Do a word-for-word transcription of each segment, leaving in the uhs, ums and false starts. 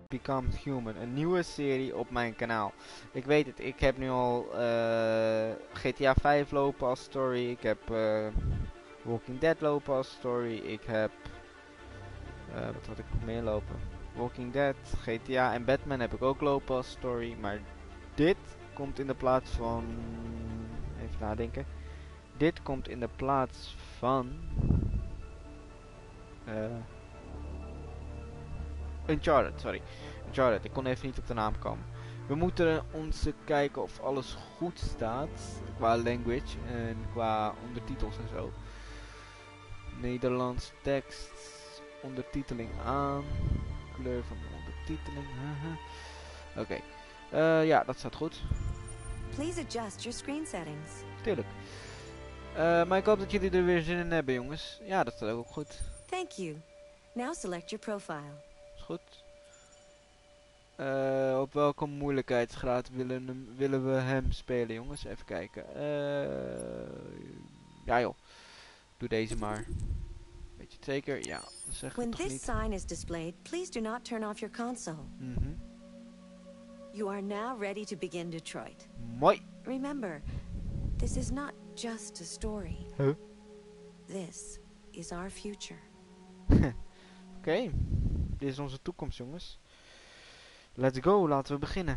Become Human. Een nieuwe serie op mijn kanaal. Ik weet het, ik heb nu al uh, G T A vijf lopen als story. Ik heb uh, Walking Dead lopen als story. Ik heb... Uh, wat had ik nog meer lopen? Walking Dead, G T A en Batman heb ik ook lopen als story. Maar dit komt in de plaats van... Even nadenken. Dit komt in de plaats van... Uh, Uncharted, sorry. Uncharted, ik kon even niet op de naam komen. We moeten ons kijken of alles goed staat. Qua language en qua ondertitels en zo. Nederlands tekst. Ondertiteling aan. Kleur van de ondertiteling. Oké. Okay. Uh, ja, dat staat goed. Please adjust your screen settings. Tuurlijk. Uh, maar ik hoop dat jullie er weer zin in hebben, jongens. Ja, dat staat ook goed. Thank you. Now select your profile. Is goed. Uh, op welke moeilijkheidsgraad willen, willen we hem spelen, jongens? Even kijken. Uh, ja joh. Doe deze maar. Weet je het zeker? Ja. Zeg When het toch this niet. sign is displayed, please do not turn off your console. Mm-hmm. You are now ready to begin Detroit. Mooi. Remember, this is not just a story. Huh? This is our future. Oké. Okay. Dit is onze toekomst, jongens. Let's go, laten we beginnen.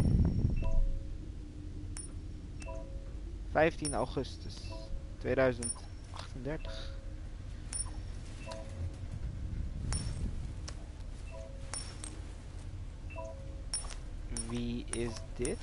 vijftien augustus tweeduizend achtendertig. Wie is dit?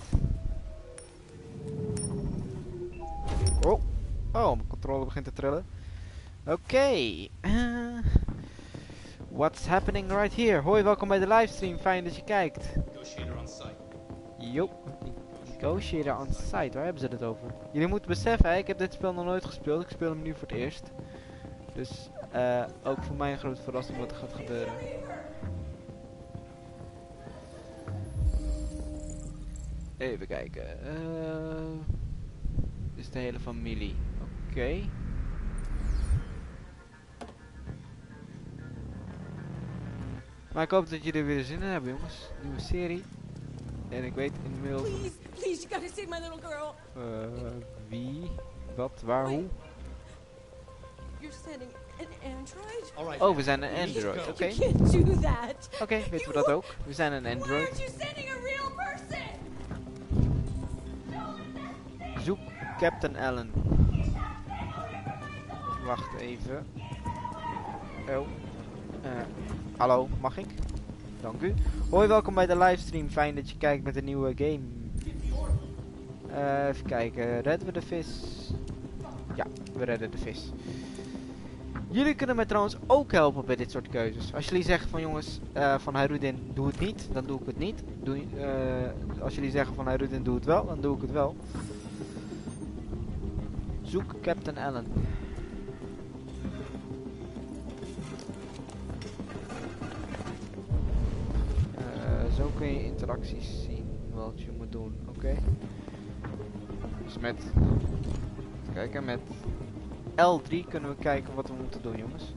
Oh, oh, mijn controle begint te trillen. Oké. Okay. Uh, what's happening right here? Hoi, welkom bij de livestream. Fijn dat je kijkt. Negotiator on site. Yo. Negotiator on site. Waar hebben ze het over? Jullie moeten beseffen, hè, ik heb dit spel nog nooit gespeeld. Ik speel hem nu voor het eerst. Dus uh, ook voor mij een grote verrassing wat er gaat gebeuren. Even kijken. Uh, dit is de hele familie. Oké. Okay. Maar ik hoop dat jullie er weer zin in hebben, jongens. Nieuwe serie. En ik weet inmiddels... Please, please, you gotta save my little girl. Uh, wie? Wat? Waar? Hoe? You're sending an android? All right. Oh, we zijn een android. Oké. Okay. Okay. You can't do that. Oké, okay, weten we dat ook. We zijn een Why aren't android. you sending a real person? Zoek Captain Allen. Wacht even. Oh. Uh, hallo, mag ik? Dank u. Hoi, welkom bij de livestream. Fijn dat je kijkt met een nieuwe game. Uh, even kijken. Redden we de vis? Ja, we redden de vis. Jullie kunnen mij trouwens ook helpen bij dit soort keuzes. Als jullie zeggen van jongens, uh, van Hairudin, doe het niet, dan doe ik het niet. Doe, uh, als jullie zeggen van Hairudin, doe het wel, dan doe ik het wel. Zoek Captain Allen. Uh, zo kun je interacties zien wat je moet doen. Oké. Okay. Dus met... Even kijken, met L drie kunnen we kijken wat we moeten doen, jongens.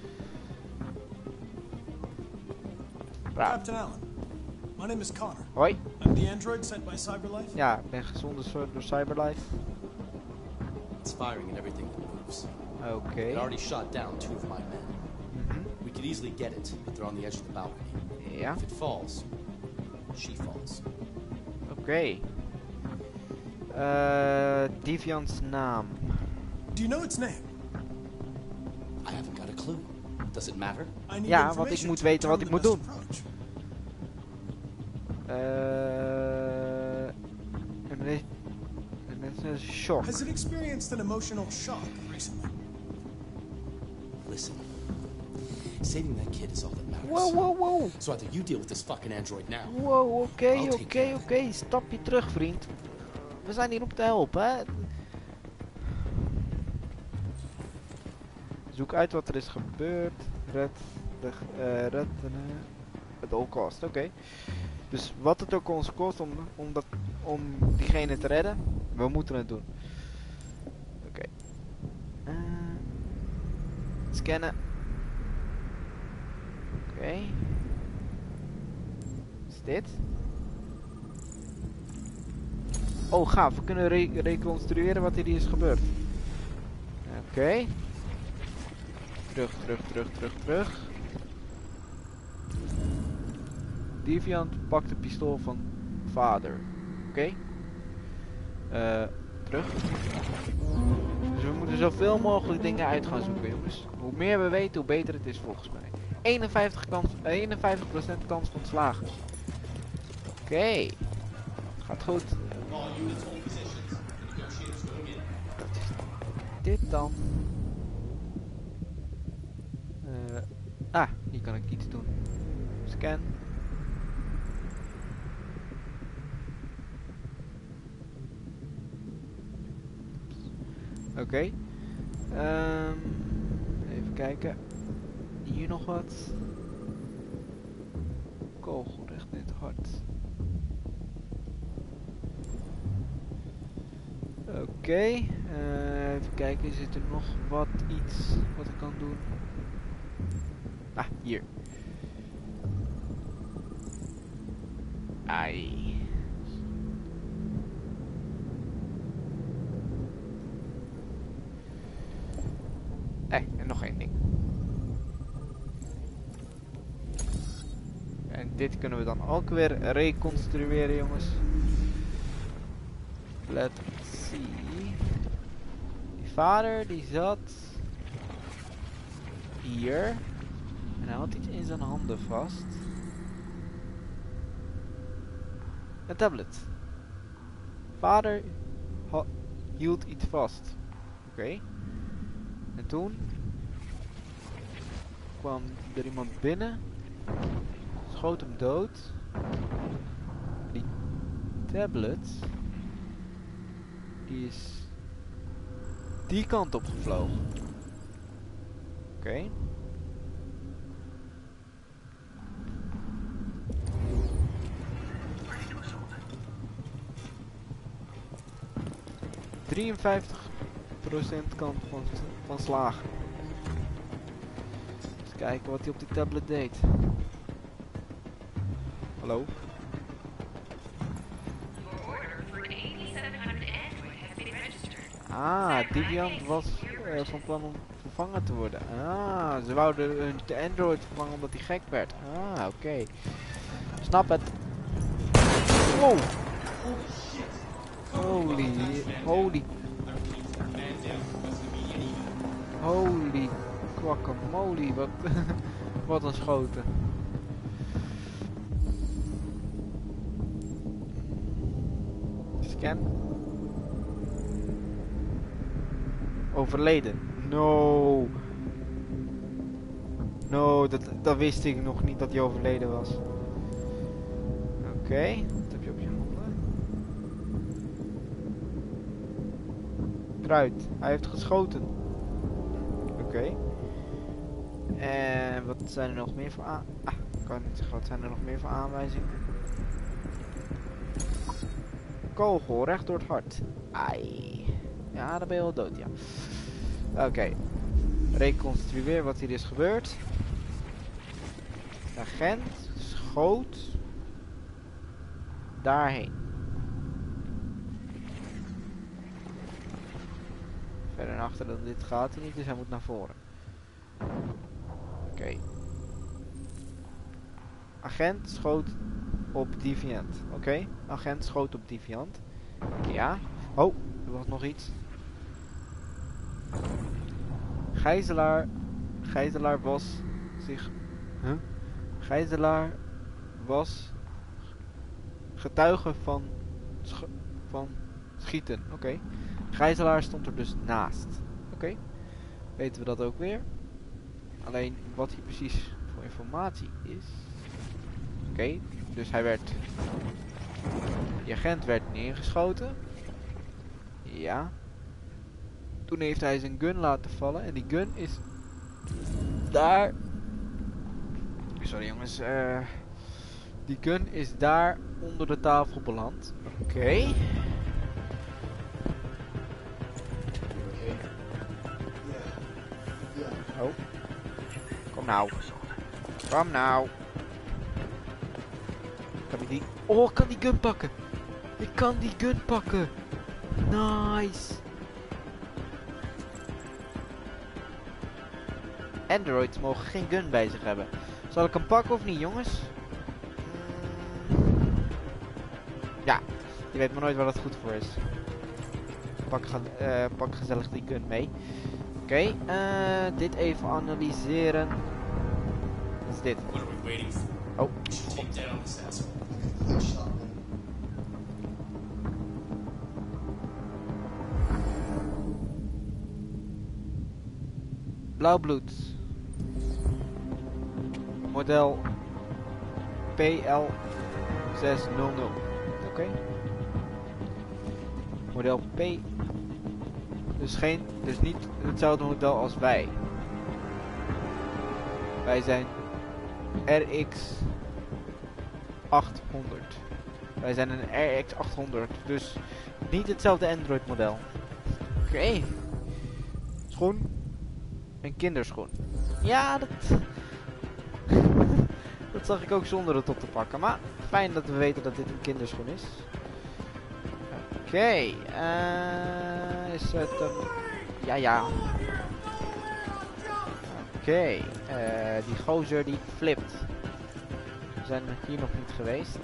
Raar. Captain Allen, my name is Connor. Hoi. I'm the android sent by Cyberlife. Ja, ik ben gezonden door Cyberlife. It's firing at everything that moves. Oké. Okay. It already shot down two of my men. Mm-hmm. We could easily get it, but they're on the edge of the balcony. Ja. If it falls, she falls. Oké. Okay. Uh, Deviant's naam. Do you know its name? I haven't got a clue. Does it matter? I need Ja, want ik information moet to weten wat ik determine moet the doen. best approach. Uh, en dit- en dit is een shock. Has it experienced an emotional shock recently? Listen. Saving that kid is all that matters. Wow, wow, wow. So either you deal with this fucking android now. Wow, oké, I'll oké, take care of oké. it. Stapje terug, vriend. We zijn hier om te helpen, hè. Zoek uit wat er is gebeurd. Red de... Uh, red de... Het all cost, oké. Okay. Dus wat het ook ons kost om, om, dat, om diegene te redden, we moeten het doen. Oké. Okay. Uh, scannen. Oké. Okay. dit? Oh, gaaf. We kunnen re reconstrueren wat hier is gebeurd. Oké. Okay. Terug, terug, terug, terug, terug. Deviant pakt de pistool van vader. Oké. Okay. Uh, terug. Dus we moeten zoveel mogelijk dingen uit gaan zoeken, jongens. Hoe meer we weten, hoe beter het is volgens mij. eenenvijftig procent kans, eenenvijftig procent kans van slagen. Oké. Okay. Gaat goed. Dit dan. Uh, ah, hier kan ik iets doen. Scan. Oké. Okay. Um, even kijken. Hier nog wat. Kogel recht in het hart. Oké. Okay. Uh, even kijken. Zit er nog wat iets wat ik kan doen? Ah, hier. Ai. Eh, en nog één ding. En dit kunnen we dan ook weer reconstrueren, jongens. Let's see. Die vader die zat hier. En hij had iets in zijn handen vast. Een tablet. Vader hield iets vast. Oké. Okay. En toen kwam er iemand binnen, schoot hem dood. Die tablet, die is die kant op gevlogen. Oké. Okay. drieënvijftig procent kans van, van slagen. Eens kijken wat hij op die tablet deed. Hallo? Ah, Deviant was uh, van plan om vervangen te worden. Ah, ze wouden hun Android vervangen omdat hij gek werd. Ah, oké. Okay. Snap het. Wow. Holy, holy. Holy guacamole, wat, wat een schoten. Scan. Overleden. No. No, dat, dat wist ik nog niet dat hij overleden was. Oké, okay. Wat heb je op je handen? Kruid. Hij heeft geschoten. Oké. Okay. En wat zijn er nog meer voor aan... Ah, ik kan niet zeggen. Wat zijn er nog meer voor aanwijzingen? Kogel, recht door het hart. Ai. Ja, dan ben je wel dood, ja. Oké. Okay. Reconstrueer wat hier is gebeurd. De agent schoot daarheen. Verder naar achter dan dit gaat hij niet, dus hij moet naar voren. Oké. Okay. Agent schoot op Deviant. Oké. Okay. Agent schoot op Deviant. Ja. Oh, er was nog iets. Gijzelaar. Gijzelaar was zich... Huh? Gijzelaar was getuige van, sch van schieten. Oké. Okay. Gijzelaar stond er dus naast. Oké. Okay. Weten we dat ook weer. Alleen wat hier precies voor informatie is. Oké. Okay. Dus hij werd... Die agent werd neergeschoten. Ja. Toen heeft hij zijn gun laten vallen. En die gun is... Daar... Sorry jongens. Uh, die gun is daar onder de tafel beland. Oké. Okay. Oh. Kom nou. Kom nou. Ik heb ik die... Oh, ik kan die gun pakken. Ik kan die gun pakken. Nice. Androids mogen geen gun bij zich hebben. Zal ik hem pakken of niet, jongens? Mm. Ja, je weet maar nooit waar dat goed voor is. Pak, uh, pak gezellig die gun mee. Oké, okay, uh, dit even analyseren. Wat is dit? Oh. Blauw bloed. Model P L zeshonderd. Oké. Okay. Model P. Dus geen, dus niet hetzelfde model als wij. Wij zijn R X achthonderd. Wij zijn een R X achthonderd. Dus niet hetzelfde Android model. Oké. Okay. Schoen. Een kinderschoen. Ja, dat... dat zag ik ook zonder het op te pakken. Maar fijn dat we weten dat dit een kinderschoen is. Oké. Okay, uh, is het een... Ja, ja. Oké. Okay, uh, die gozer die flipt. We zijn hier nog niet geweest.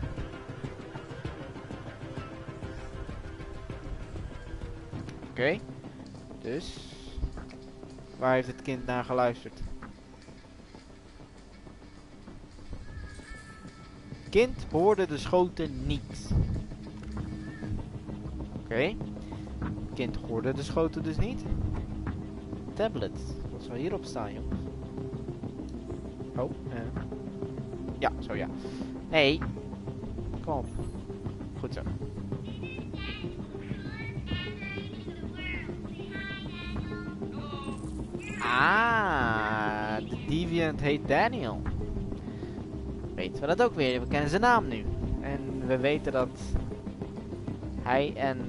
Oké. Okay. Dus... Waar heeft het kind naar geluisterd? Kind hoorde de schoten niet. Oké. Okay. Kind hoorde de schoten dus niet. Tablet. Wat zal hierop staan, jongens? Oh, uh. ja, zo ja. Nee. Kom op. Goed zo. Ah, de Deviant heet Daniel. Weten we dat ook weer? We kennen zijn naam nu. En we weten dat hij en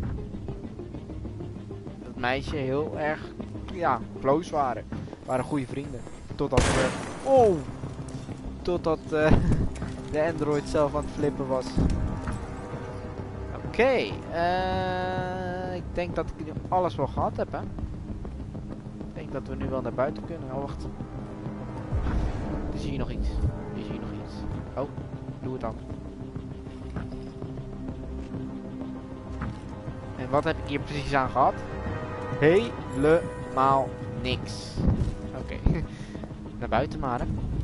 dat meisje heel erg, ja, close waren. Waren goede vrienden. Totdat we... Oh! Totdat uh, de Android zelf aan het flippen was. Oké. Okay, uh, ik denk dat ik nu alles wel gehad heb, hè. Ik denk dat we nu wel naar buiten kunnen. Oh, wacht. Er is hier nog iets. Er is hier nog iets. Oh, doe het dan. En wat heb ik hier precies aan gehad? Helemaal niks. Oké. Okay. Naar buiten maar, hè.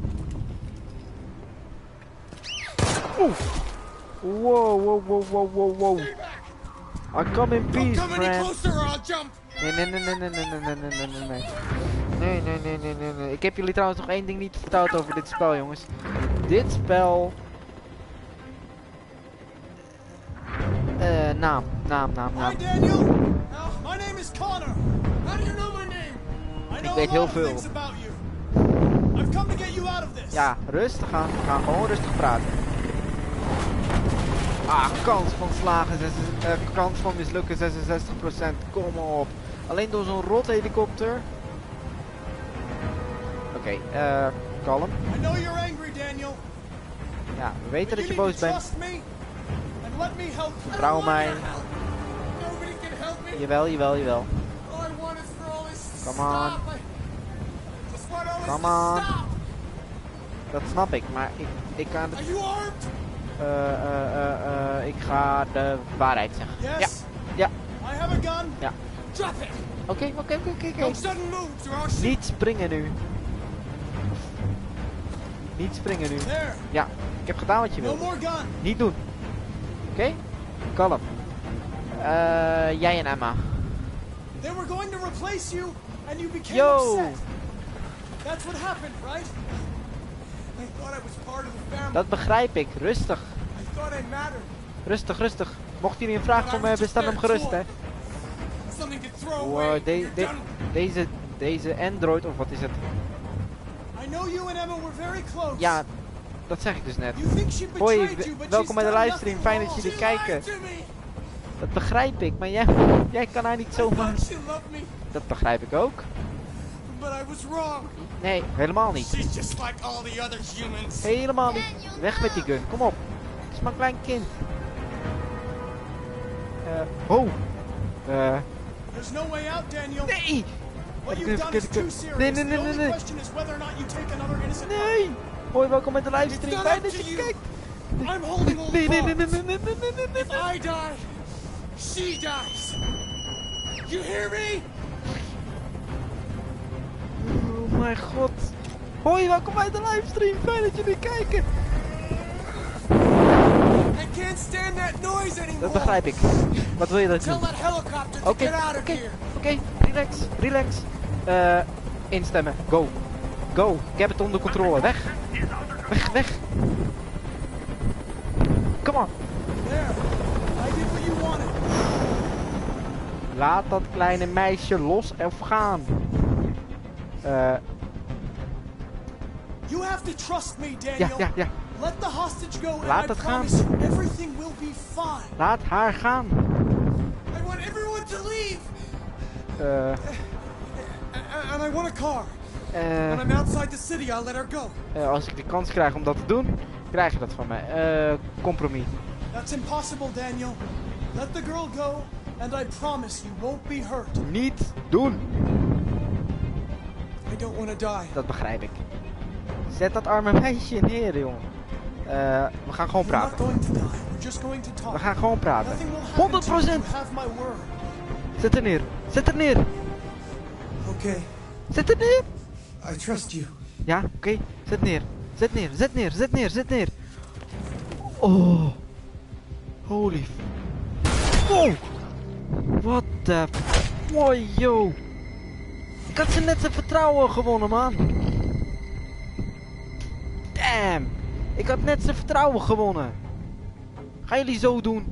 Oeh. Wow, wow, wow, wow, wow, wow. I come in peace, friend. Nee, nee, nee, nee, nee, nee, nee, nee, nee, nee, nee. Nee, nee, nee, nee, nee, nee. Ik heb jullie trouwens nog één ding niet verteld over dit spel, jongens. Dit spel... Eh, uh, naam, naam, naam, naam. Hi, Daniel. Uh, my name is Connor. How do you know my name? I know Ik weet heel veel. I've come to get you out of this. Ja, rustig aan. We gaan gewoon rustig praten. Ah, kans van slagen, uh, kans van mislukken zesenzestig procent. Kom op. Alleen door zo'n rot helikopter. Oké, okay, uh, kalm. I know you're angry, Daniel. Ja, we weten dat je boos bent. Vertrouw mij. Jawel, jawel, jawel. Come on. Come on. Dat snap ik, maar ik, ik kan het... Uh, uh, uh, uh, ik ga de waarheid zeggen. Ja. Ja. Ja. Oké, oké, oké, oké. Niet springen nu. Niet springen nu. Ja, ik heb gedaan wat je wil. Niet doen. Oké? Okay? Kalm. Uh, jij en Emma. Yo! Dat begrijp ik. Rustig. Rustig, rustig. Mocht jullie een vraag voor me hebben, stel hem gerust, hè. Wow, de, de, deze, deze Android, of wat is het? Ja, dat zeg ik dus net. Hoi, welkom bij de livestream. Fijn dat jullie kijken. Dat begrijp ik, maar jij, jij kan haar niet zomaar... Dat begrijp ik ook. Nee, helemaal niet. Helemaal niet. Weg met die gun, kom op. is maar een klein kind. Uh, oh. Uh, There's no way out, Daniel. nee! What Kut, you've done kut, is kut. too serious. Nee, nee, nee, The nee, only nee. question is whether or not you take another innocent Nee! Hoi, welkom bij de It's livestream. not Fijn up dat to je you. kijkt. I'm holding all Nee, the nee, nee, nee, cards. nee, nee, nee, nee, nee, nee. If I die, she dies. You hear me? Oh mijn god. Hoi, welkom bij de livestream. Fijn dat jullie kijken. I can't stand that noise anymore. Dat begrijp ik. Wat wil je dat ik Tell doe? that helicopter to Oké, get out of oké, here. oké. Relax, relax. Eh, instemmen. Go. Go. Ik heb het onder controle. Weg. Weg, weg. Come on. There. I did what you wanted. Laat dat kleine meisje los of gaan. Eh, You have to trust me, Daniel. ja, ja, ja. Let the hostage go and Laat I het gaan. promise you everything will be fine. Laat haar gaan. I want everyone to leave. Eh, A- And I want a car. eh, When I'm outside the city, I'll let her go. eh, als ik de kans krijg om dat te doen, krijg je dat van mij. Eh, compromis. That's impossible, Daniel. Let the girl go, and I promise you won't be hurt. Niet doen. I don't want to die. Dat begrijp ik. Zet dat arme meisje neer, jongen. Eh, we gaan gewoon We're not praten. going to die. We're just going to talk. We gaan gewoon praten. Nothing will happen honderd to you. procent. You have my word. Zet er neer. Zet er neer. Okay. Zet er neer. I trust you. Ja, oké. Okay. Zet neer. Zet neer. Zet neer. Zet neer. Zet neer. Oh. Holy. Oh. What the. Oh, yo. Ik had ze net zijn vertrouwen gewonnen, man. Damn. Ik had net zijn vertrouwen gewonnen. Gaan jullie zo doen?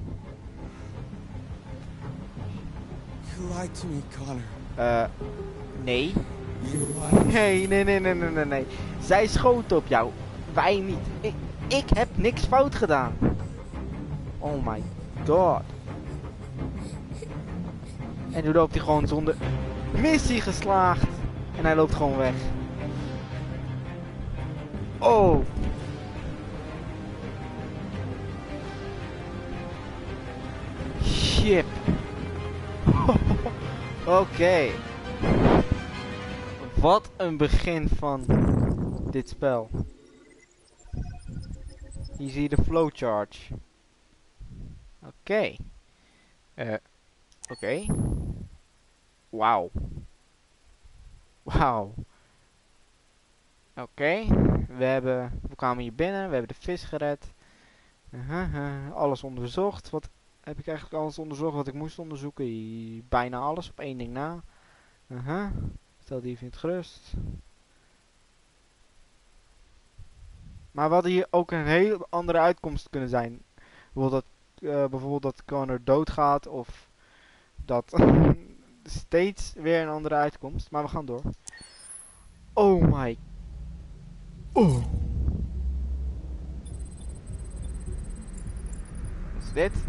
You lied to me, Connor. Eh, nee. You lied. Nee, nee, nee, nee, nee, nee, nee. Zij schoot op jou. Wij niet. Ik, ik heb niks fout gedaan. Oh my god. En nu loopt hij gewoon zonder missie geslaagd. En hij loopt gewoon weg. Oh. Shit. Oké. Okay. Wat een begin van dit spel. Hier zie je de flowcharge. Oké. Okay. Uh, Oké. Okay. Wauw. Wauw. Oké. Okay. We hebben... We kwamen hier binnen. We hebben de vis gered. Uh -huh, uh, alles onderzocht. Wat heb ik eigenlijk alles onderzocht wat ik moest onderzoeken? I bijna alles op één ding na. Uh -huh. Stel die vindt gerust. Maar we hadden hier ook een heel andere uitkomst kunnen zijn. Bijvoorbeeld dat, uh, bijvoorbeeld dat Connor doodgaat of dat steeds weer een andere uitkomst. Maar we gaan door. Oh my. Oh. Wat is dit?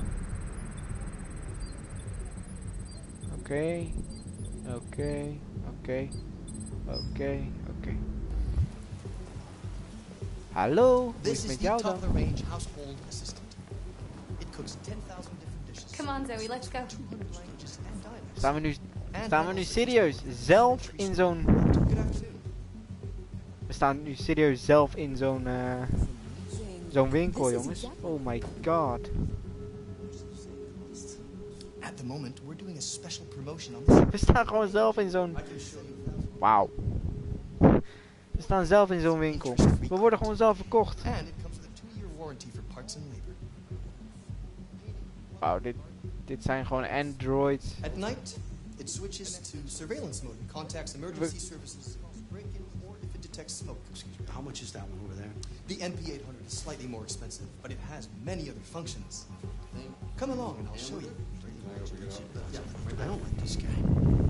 Oké. Oké. Oké. Oké. Oké. Hallo, hoe is This het is met the jou dan? top-of-the-range household assistant. It cooks ten thousand different dishes. Come on, Zoe, let's go. two hundred languages and dialects. Staan we nu, And staan we nu handles serieus sixty zelf countries. in zo'n... Good afternoon. We staan nu serieus zelf in zo'n uh, zo'n winkel, jongens. Oh my god. At the moment, we're doing a special promotion on this. We staan gewoon zelf in zo'n... I can show you. Wauw. We staan zelf in zo'n winkel. We worden gewoon zelf verkocht. And it comes with a two-year warranty for parts and labor. Wauw, dit, dit zijn gewoon androids. At night, it switches to surveillance mode and contacts emergency services. Break-in or if it detects smoke. Excuse me, how much is that one over there? The N P eight hundred is slightly more expensive, but it has many other functions. Come along and I'll show you. I don't like this guy.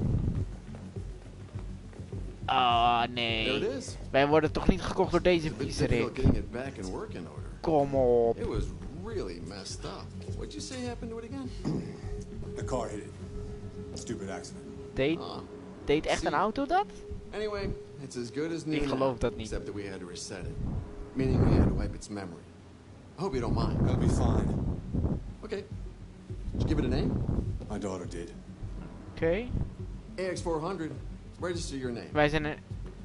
Ah, There it nee. is. Wij worden toch niet gekocht door deze It's a bit viezerik. difficult getting it back in working order. Kom op. It was really messed up. What'd you say happened to it again? The car hit it. Stupid accident. Deed, Ah. deed echt een auto dat? Anyway, it's as good as new Ik now, geloof dat niet. except that we had to reset it. Meaning we had to wipe its memory. I hope you don't mind. That'll be fine. Okay. Did you give it a name? My daughter did. Oké. Okay. A X four hundred. Register your name. Wij zijn er...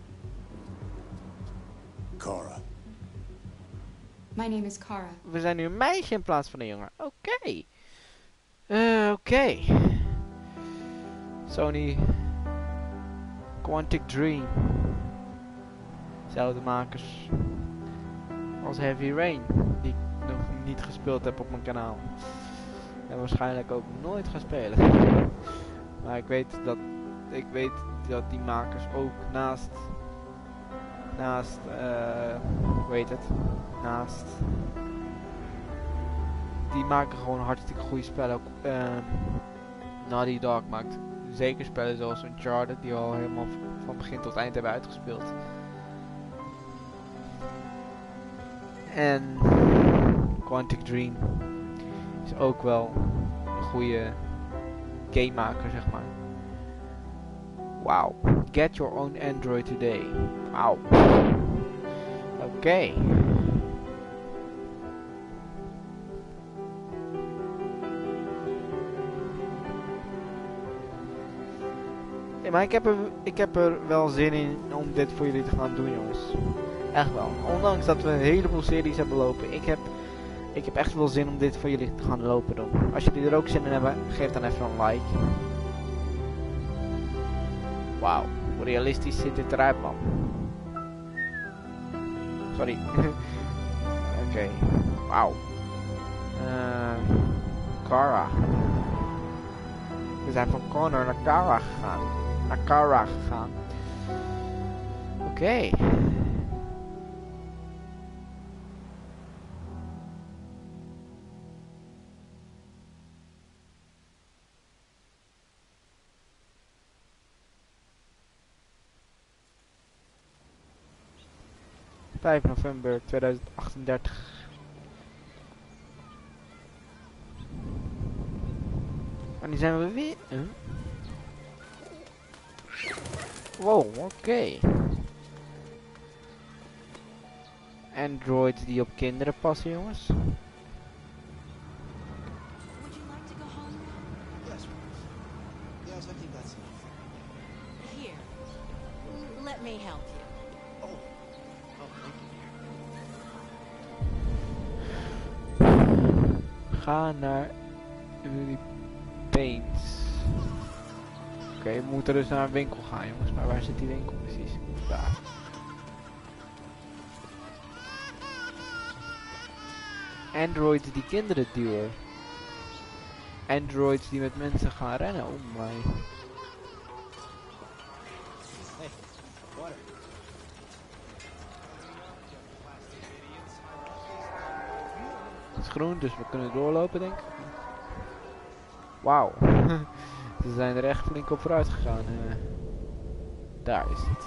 Kara. My name is Kara. We zijn nu een meisje in plaats van een jongen. Oké. Okay. Uh, Oké. Okay. Sony... Quantic Dream. Zelfde makers als Heavy Rain, die ik nog niet gespeeld heb op mijn kanaal. En waarschijnlijk ook nooit ga spelen. Maar ik weet dat ik weet dat die makers ook naast naast uh, hoe heet het? Naast die maken gewoon hartstikke goede spellen. Ook uh, Naughty Dog maakt zeker spellen zoals Uncharted, die al helemaal van begin tot eind hebben uitgespeeld. En Quantic Dream is ook wel een goede gamemaker, zeg maar. Wow. Get your own Android today. Wow. Oké. Okay. Ja, maar ik heb, er, ik heb er wel zin in om dit voor jullie te gaan doen, jongens. Echt wel. Ondanks dat we een heleboel series hebben lopen. Ik heb, ik heb echt wel zin om dit voor jullie te gaan lopen doen. Als jullie er ook zin in hebben, geef dan even een like. Wauw. Hoe realistisch ziet dit eruit, man. Sorry. Oké. Okay. Wauw. Uh, Kara. We zijn van Connor naar Kara gegaan. Naar Kara gegaan. Oké. Okay. vijf november tweeduizend achtendertig. En nu zijn we weer... Huh? Wow, oké. Okay. Androids die op kinderen passen, jongens. Would you like to go home now? Yes, please. Yes, I think that's enough. Here. Let me help you. Oh. Oh, thank you. Ga naar Willy Paints. Oké, okay, we moeten dus naar een winkel gaan, jongens. Maar waar zit die winkel precies? Daar. Androids die kinderen duwen. Androids die met mensen gaan rennen. Oh my. Hey, water. Het is groen, dus we kunnen doorlopen, denk ik. Wauw. Ze zijn er echt flink op vooruit gegaan. Uh, daar is het.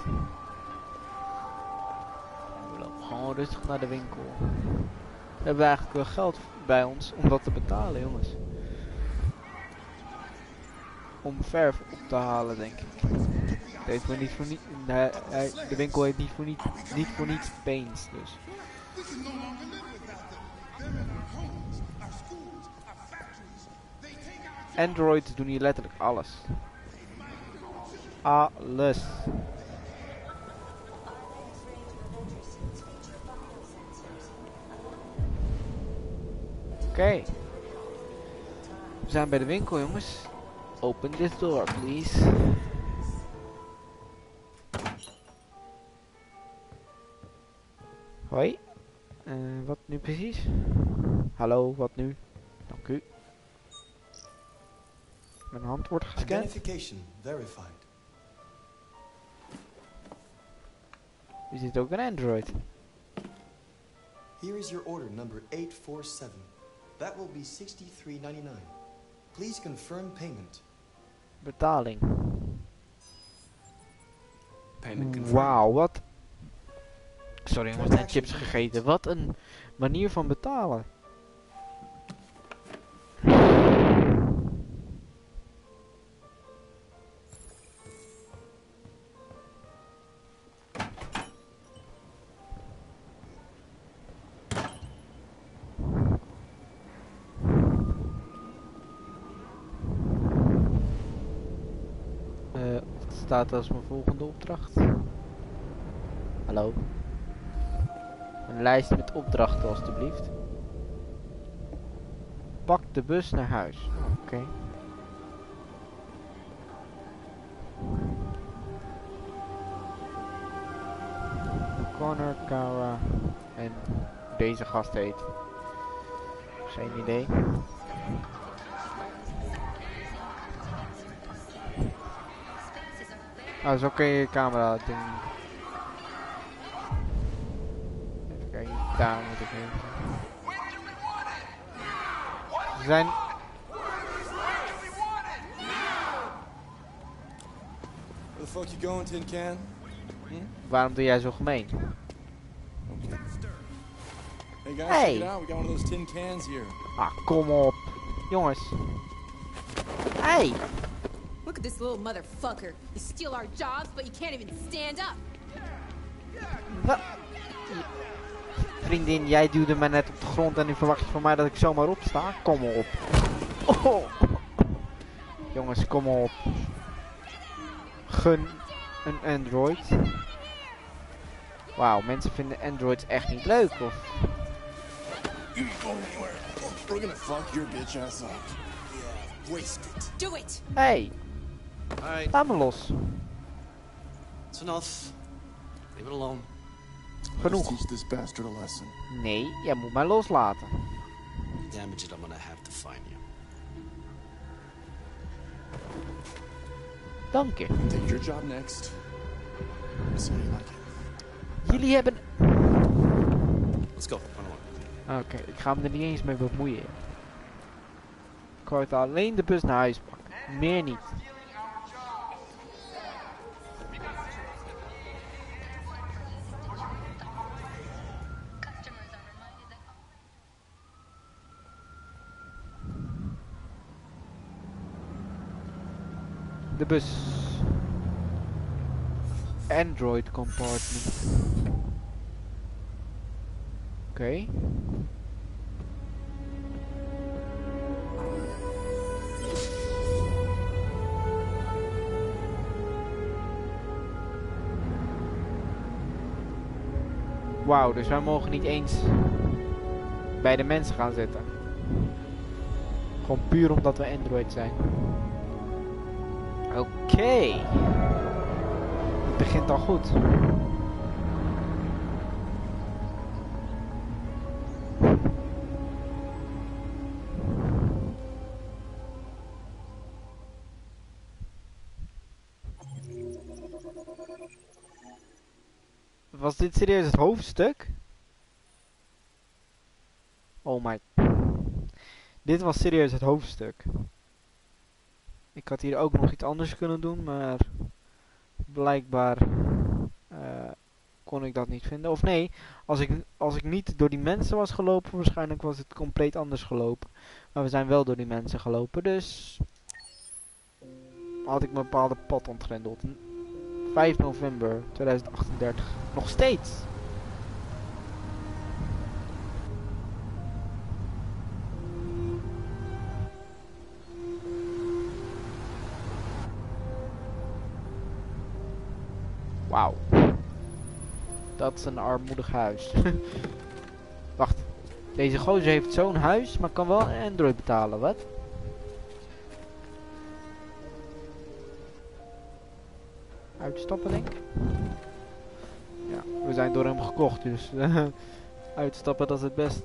We lopen gewoon rustig naar de winkel. We hebben eigenlijk wel geld bij ons om dat te betalen, jongens. Om verf op te halen, denk ik. Het heeft me niet voor niet. Nee, de winkel heeft niet voor niet, niet voor niets paints, dus. Androids doen hier letterlijk alles. Alles. Oké. Okay. We zijn bij de winkel, jongens. Open this door, please. Hoi. Uh, wat nu precies? Hallo, wat nu? Dank u. Mijn hand wordt gescand. Identification verified. Is dit ook een Android? Here is your order number eight four seven. That will be sixty-three ninety-nine. Please confirm payment. Betaling. Payment confirmed. Wauw, wat... Sorry, ik heb net chips gegeten. Wat een manier van betalen. staat als mijn volgende opdracht? Hallo? Een lijst met opdrachten alstublieft. Pak de bus naar huis. Oh, oké. Okay. Connor, Kara en deze gast heet. Geen idee. Ah, zo kun je je camera ding. Even kijken, daar moet ik heen. Ze zijn. Where the fuck you going, Tin Can? Hm? Waarom doe jij zo gemeen? Okay. Hey guys, Hey. check it out. We got one of those tin cans here. Ah, kom op. Jongens. Hey. Look at this little motherfucker. You steal our jobs, but you can't even stand up. Wat? Vriendin, jij duwde me net op de grond en nu verwacht je van mij dat ik zomaar opsta? Kom op. Oh. Jongens, kom op. Gun een Android. Wauw, mensen vinden Androids echt niet leuk, of? You ain't going anywhere. We're gonna fuck your bitch ass up. Yeah, waste it. Do it! Hey, Alright, laat me los. it's enough. Leave it alone. Genoeg. Let's teach this bastard a lesson. Nee, jij moet mij loslaten. Damage it, I'm gonna have to find you. Dank je. Take your job next. See how you like it. Jullie hebben... Let's go. Run along. Oké, ik ga me er niet eens mee bemoeien. Ik wou het alleen de bus naar huis pakken. Meer niet. De bus. Android compartment. Oké. Okay. Wauw, dus wij mogen niet eens bij de mensen gaan zitten. Gewoon puur omdat we Android zijn. Oké. Okay. Het begint al goed. Was dit serieus het hoofdstuk? Oh my. Dit was serieus het hoofdstuk. Ik had hier ook nog iets anders kunnen doen, maar blijkbaar uh, kon ik dat niet vinden. Of nee, als ik, als ik niet door die mensen was gelopen, waarschijnlijk was het compleet anders gelopen. Maar we zijn wel door die mensen gelopen, dus had ik mijn bepaalde pad ontgrendeld. vijf november tweeduizend achtendertig. Nog steeds. Wauw. Dat is een armoedig huis. Wacht. Deze gozer heeft zo'n huis, maar kan wel een Android betalen, wat? Uitstappen, denk ik. Ja, we zijn door hem gekocht, dus uitstappen, dat is het beste.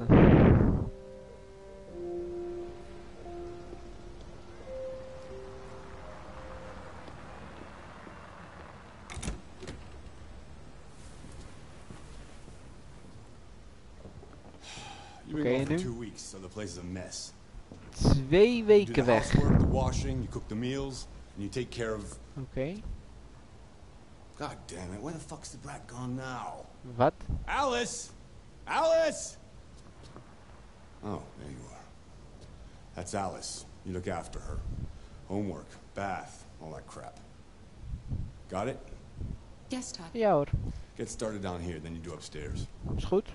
You've been gone for two weeks, so the place is a mess. Twee weken weg. You do the housework, the washing, you cook the meals, and you take care of. Oké. God damn it! Where the fuck's the brat gone now? Wat? Alice! Alice! Oh, there you are. That's Alice. You look after her. Homework, bath, all that crap. Got it? Yes, Todd. Ja hoor. Get started down here, then you do upstairs. Is goed.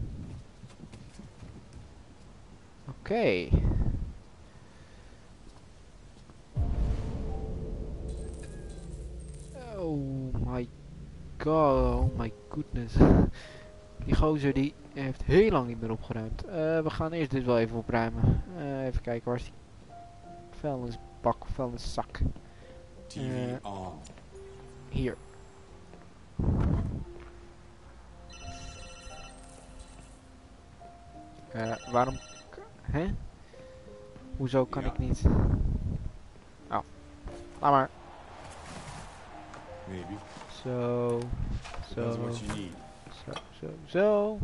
Oké. Okay. god, oh my goodness. Die gozer die heeft heel lang niet meer opgeruimd. Uh, we gaan eerst dit wel even opruimen. Uh, even kijken, waar is die vuilnisbak, vuilniszak? T Uh, V on. hier. Uh, waarom... Hè? Hoezo kan Ja. ik niet? Oh. Laat maar. Maybe. Zo. Depends Zo. what you need. Zo, zo, zo.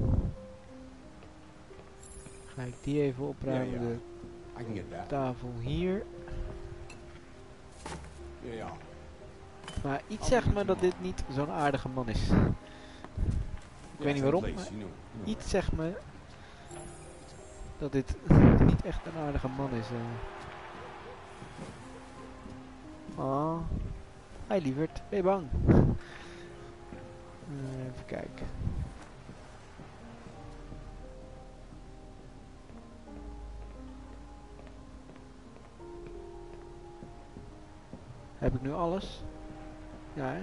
Ga ik die even opruimen. Ja, ja. De I can get that. tafel hier. Yeah, yeah. Maar iets zegt me dat dit niet zo'n aardige man is. Ik weet niet waarom, maar You know, you know. iets zegt me dat dit niet echt een aardige man is. Uh. Oh. Hi lieverd, ben je bang? Uh, even kijken. Heb ik nu alles? Ja, hè?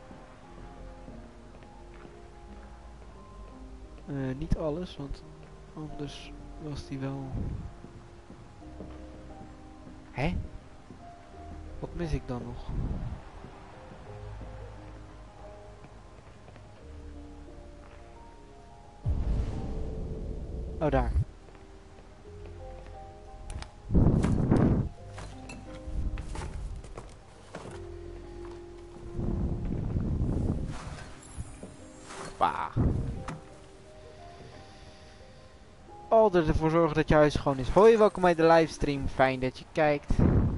Uh, niet alles, want anders was die wel... Hè? Wat mis ik dan nog? Oh, daar. Hoppa. Altijd ervoor zorgen dat je huis schoon is. Hoi, welkom bij de livestream. Fijn dat je kijkt.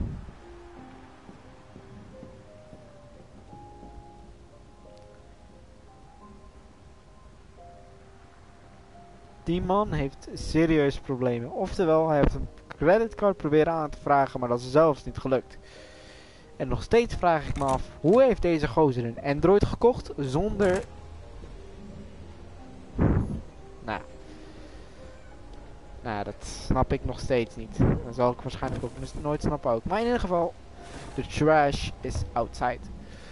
Die man heeft serieuze problemen. Oftewel, hij heeft een creditcard proberen aan te vragen, maar dat is zelfs niet gelukt. En nog steeds vraag ik me af, hoe heeft deze gozer een Android gekocht zonder... Nou. Nou, dat snap ik nog steeds niet. Dat zal ik waarschijnlijk ook nooit snappen ook. Maar in ieder geval, de trash is outside.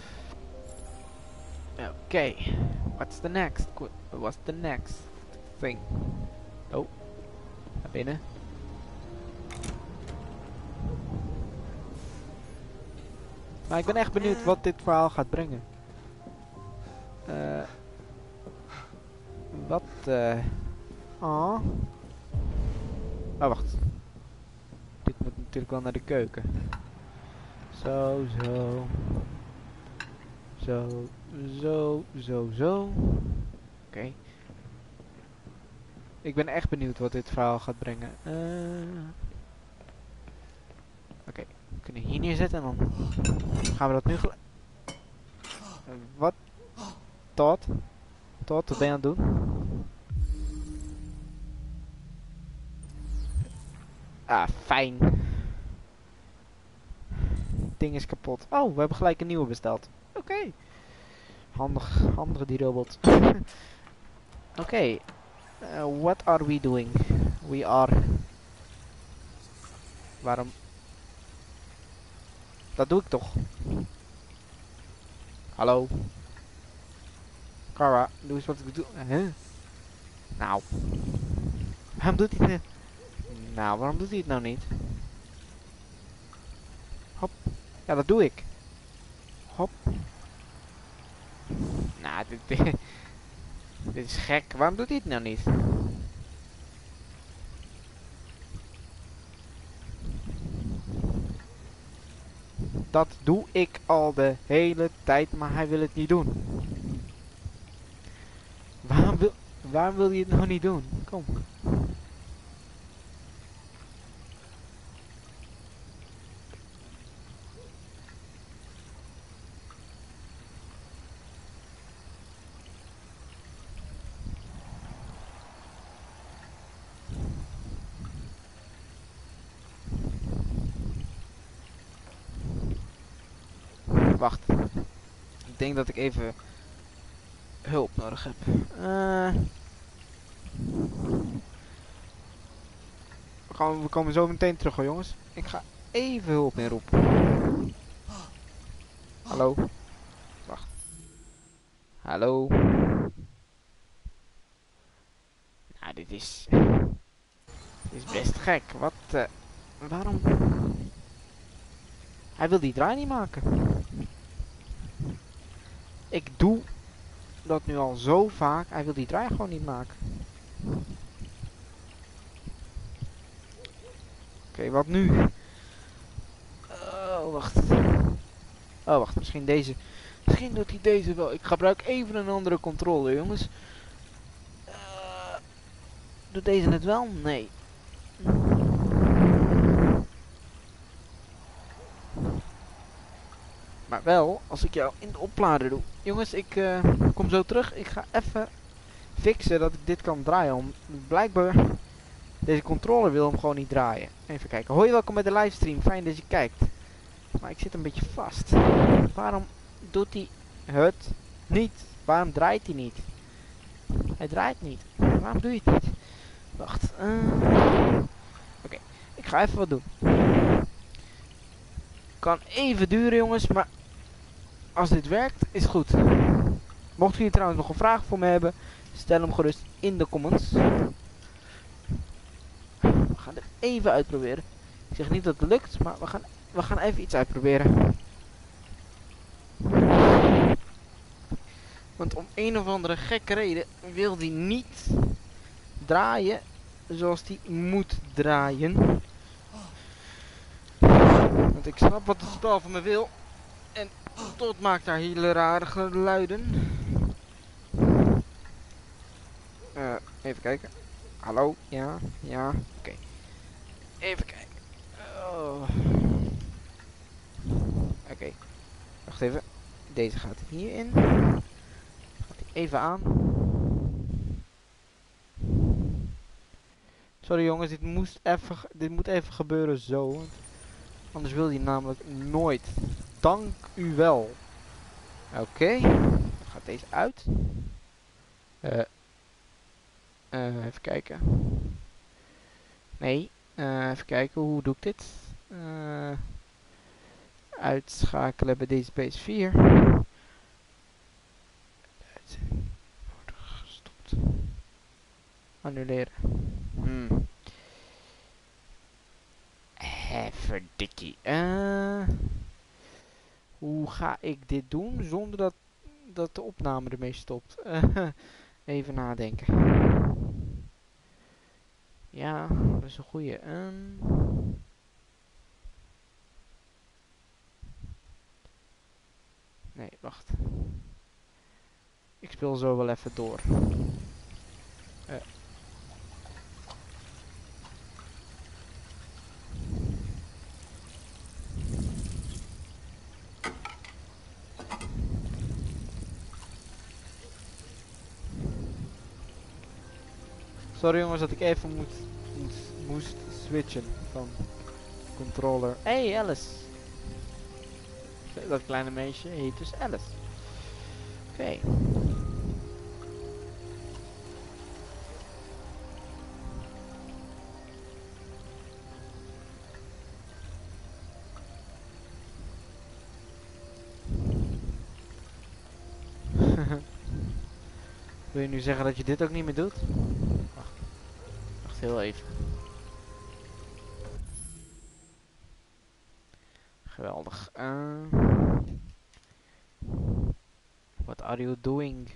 Oké, okay. What's the next? What's the next thing? Oh, naar binnen. Maar ik ben echt benieuwd wat dit verhaal gaat brengen. Uh, wat? Uh, oh. Oh, wacht. Dit moet natuurlijk wel naar de keuken. Zo, zo. Zo, zo, zo, zo. Oké. Okay. Ik ben echt benieuwd wat dit verhaal gaat brengen. Uh, Oké, okay. We kunnen hier neerzetten en dan gaan we dat nu gelijk... Uh, wat? Todd? Todd, wat ben je aan het doen? Ah, fijn. Het ding is kapot. Oh, we hebben gelijk een nieuwe besteld. Oké. Okay. Handig, handige die robot. Oké. Okay. Uh, what are we doing? We are... Waarom? Dat doe ik toch? Hallo? Kara, doe eens wat ik doe. Huh? Nou. Waarom doet hij het? Nou, waarom doet hij het nou niet? Hop. Ja, dat doe ik. Hop. Nou, dit, dit, dit is gek. Waarom doet hij het nou niet? Dat doe ik al de hele tijd, maar hij wil het niet doen. Waarom wil, waarom wil je het nou niet doen? Kom. Wacht. Ik denk dat ik even hulp nodig heb. Uh, we, gaan, we komen zo meteen terug hoor jongens. Ik ga even hulp inroepen. Hallo. Wacht. Hallo. Nou, dit is... Dit is best gek. Wat, uh, waarom... Hij wil die draai niet maken. Ik doe dat nu al zo vaak. Hij wil die draai gewoon niet maken. Oké, okay, wat nu? Oh, wacht. Oh, wacht. Misschien deze. Misschien doet hij deze wel. Ik gebruik even een andere controller, jongens. Uh, doet deze het wel? Nee. Maar wel, als ik jou in de oplader doe. Jongens, ik uh, kom zo terug. Ik ga even fixen dat ik dit kan draaien. Om, blijkbaar, deze controller wil hem gewoon niet draaien. Even kijken. Hoi, welkom bij de livestream. Fijn dat je kijkt. Maar ik zit een beetje vast. Waarom doet hij het niet? Waarom draait hij niet? Hij draait niet. Waarom doe je het niet? Wacht. Uh, Oké, okay. Ik ga even wat doen. Kan even duren, jongens, maar als dit werkt, is het goed. Mochten jullie trouwens nog een vraag voor me hebben, stel hem gerust in de comments. We gaan het even uitproberen. Ik zeg niet dat het lukt, maar we gaan, we gaan even iets uitproberen. Want om een of andere gekke reden wil hij niet draaien zoals hij moet draaien. Want ik snap wat het spel van me wil. En tot maakt daar hele rare geluiden. Uh, even kijken. Hallo? Ja? Ja? Oké. Okay. Even kijken. Oh. Oké. Okay. Wacht even. Deze gaat hierin. Gaat hij even aan. Sorry jongens, dit moest even, dit moet even gebeuren zo. Anders wil hij namelijk nooit. Dank u wel. Oké. Okay. Dan gaat deze uit. Uh, uh, even kijken. Nee. Uh, even kijken. Hoe doe ik dit? Uh, uitschakelen bij deze P S vier. Gestopt. Annuleren. Hmm. Verdikkie. Uh, hoe ga ik dit doen zonder dat, dat de opname ermee stopt? Uh, even nadenken. Ja, dat is een goeie. Um, nee, wacht. Ik speel zo wel even door. Uh. Sorry jongens dat ik even moet, moet, moest switchen van controller. Hey Alice! Dat kleine meisje heet dus Alice. Oké. Okay. Wil je nu zeggen dat je dit ook niet meer doet? Wacht. Wacht heel even. Geweldig. Uh, what are you doing?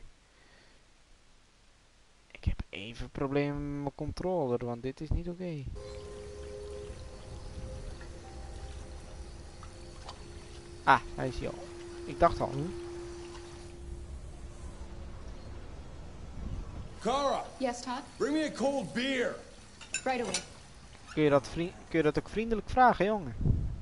Ik heb even problemen met mijn controller, want dit is niet oké. Okay. Ah, hij is hier al. Ik dacht al. Hm? Kara! Yes, Todd? Bring me a cold beer! Right away. Kun je dat, vri kun je dat ook vriendelijk vragen, jongen?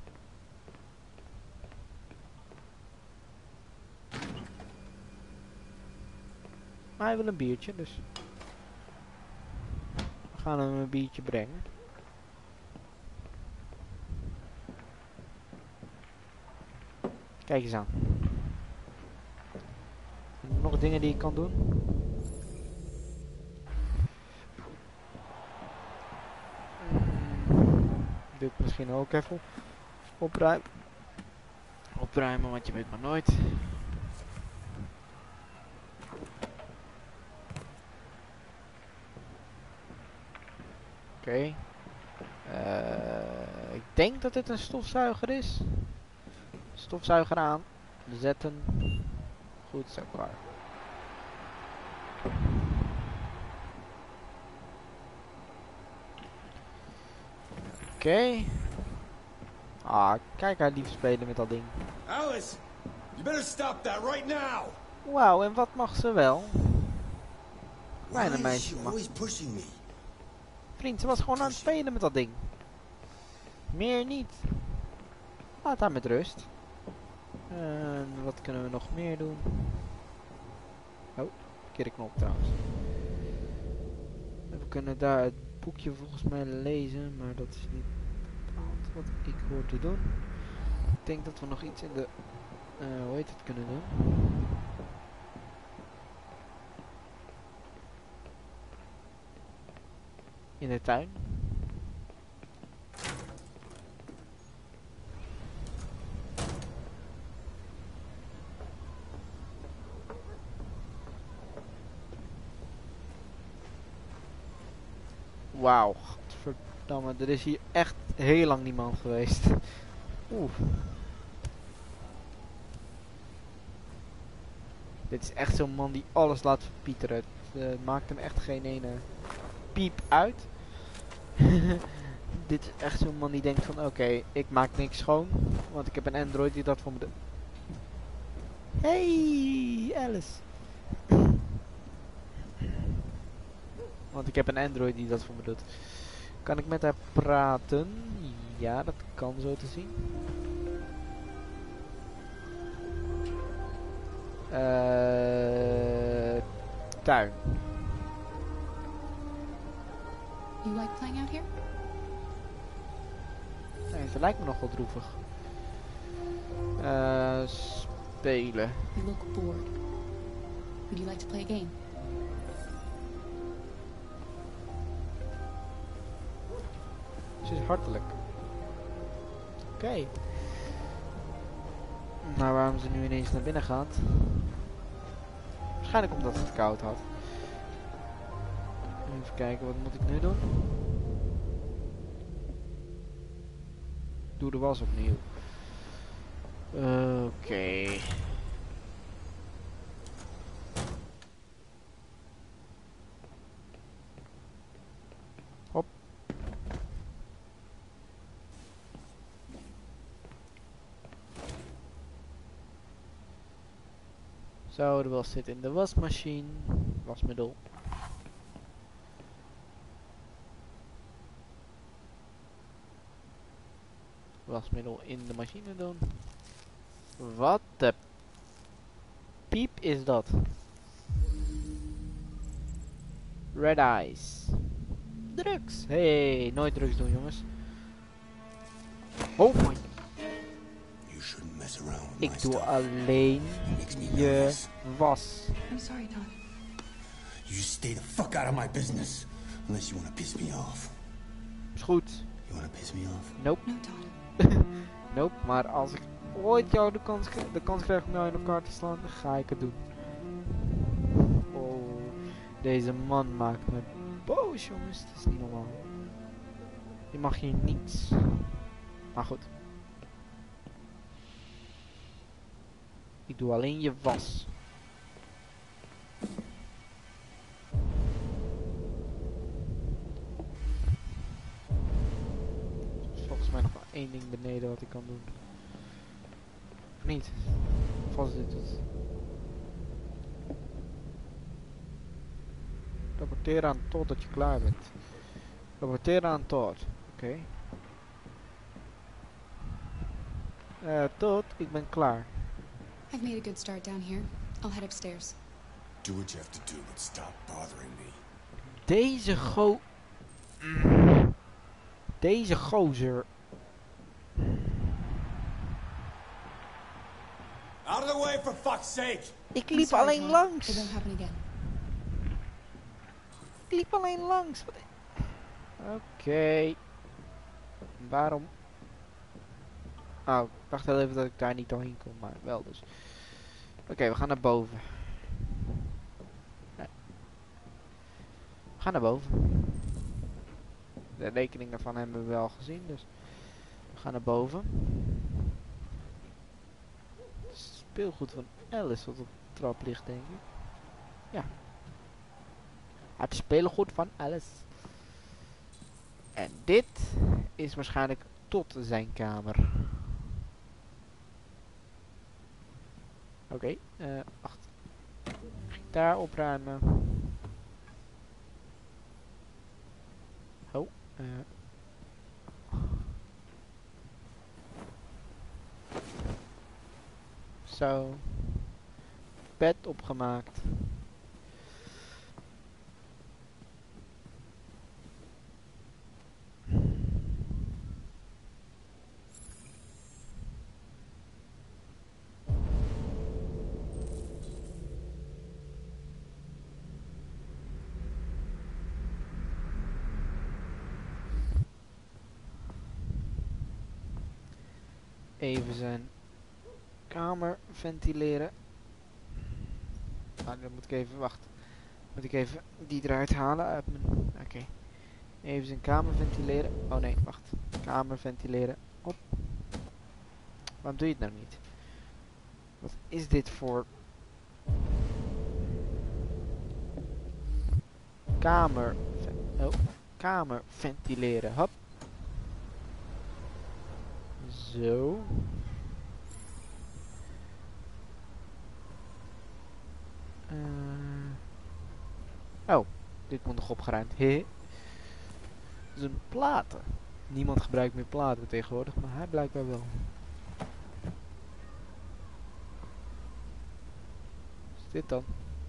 Maar hij wil een biertje, dus... We gaan hem een biertje brengen. Kijk eens aan. Nog dingen die ik kan doen? Dit misschien ook even opruimen. Opruimen, want je weet maar nooit. Oké. Uh, ik denk dat dit een stofzuiger is. Stofzuiger aan. Zetten. Goed zo, klaar. Oké. Okay. Ah, kijk haar lief spelen met dat ding. Alice, you better stop that right now. Wauw, en wat mag ze wel? Kleine meisje mag. Vriend, ze was gewoon aan het spelen met dat ding. Meer niet. Laat haar met rust. En wat kunnen we nog meer doen? Oh, verkeerde knop trouwens. We kunnen daar het boekje volgens mij lezen, maar dat is niet wat ik hoor te doen. Ik denk dat we nog iets in de, uh, hoe heet het, kunnen doen. In de tuin. Wauw, godverdamme, er is hier echt heel lang niemand geweest. Oeh. Dit is echt zo'n man die alles laat verpieteren. Het uh, maakt hem echt geen ene piep uit. Dit is echt zo'n man die denkt van oké, okay, ik maak niks schoon. Want ik heb een Android die dat voor me doet. Hey Alice. Want ik heb een Android die dat voor me doet. Kan ik met haar praten? Ja, dat kan zo te zien. Uh, tuin. You like playing out here? Nee, ze lijkt me nog wel droevig. Uh, spelen. You look bored. Would you like to play a game? Ze is hartelijk. Oké. Okay. Maar waarom ze nu ineens naar binnen gaat? Waarschijnlijk omdat ze het koud had. Even kijken, wat moet ik nu doen? Doe de was opnieuw. Oké. Okay. Hop. Zo, de was zit in de wasmachine. Wasmiddel. Wasmiddel in de machine doen. Wat de piep is dat? Red eyes. Drugs. Hey, nooit drugs doen, jongens. Oh my. Ik doe alleen je was. I'm sorry, Todd. You stay the fuck out of my business. Unless you want to piss me off. Is goed. You want to piss me off? Nope. No, Todd. Nope, maar als ik ooit jou de kans, de kans krijg om jou in elkaar te slaan, dan ga ik het doen. Oh, deze man maakt me boos, jongens. Het is niet normaal. Je mag hier niets. Maar goed. Ik doe alleen je was. Er is volgens mij nog maar één ding beneden wat ik kan doen. Of niet? Of was dit het? Rapporteer aan Todd dat je klaar bent. Rapporteer aan Todd. Oké. Okay. Uh, Todd, ik ben klaar. I've made a good start down here. I'll head upstairs. Do what you have to do, but stop bothering me. Deze go... Mm. Deze gozer. Out of the way, for fuck's sake! Ik liep sorry, alleen Todd. langs. It won't happen again. Ik liep alleen langs. Oké. Okay. Waarom? Oh, ik dacht wel even dat ik daar niet doorheen kon, maar wel dus. Oké, okay, we gaan naar boven. Nee. We gaan naar boven. de rekening daarvan hebben we wel gezien, dus we gaan naar boven. Speelgoed van Alice wat op de trap ligt, denk ik. Ja. Het speelgoed van Alice. En dit is waarschijnlijk tot zijn kamer. Oké, okay, uh, wacht. Gitaar opruimen. Oh, uh. Zo. Bed opgemaakt. Even zijn kamer ventileren. Nou, dan moet ik even wachten. Moet ik even die eruit halen uit mijn... Oké. Okay. Even zijn kamer ventileren. Oh nee, wacht. Kamer ventileren. Op. Waarom doe je het nou niet? Wat is dit voor... Kamer... Oh. Kamer ventileren. Hop. Zo. Uh. Oh, dit moet nog opgeruimd. Hehe. Zijn platen. Niemand gebruikt meer platen tegenwoordig, maar hij blijkbaar wel. Wat is dit dan?